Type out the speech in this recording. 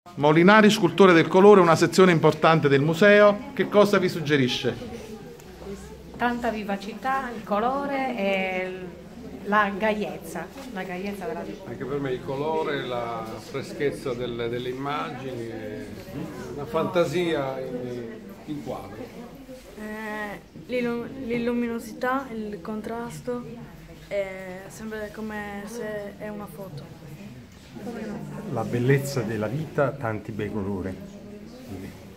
Molinari, scultore del colore, una sezione importante del museo. Che cosa vi suggerisce? Tanta vivacità, il colore e la gaiezza della vita. Anche per me il colore, la freschezza delle immagini, una fantasia in quadro. L'illuminosità, il contrasto, sembra come se è una foto. La bellezza della vita, tanti bei colori.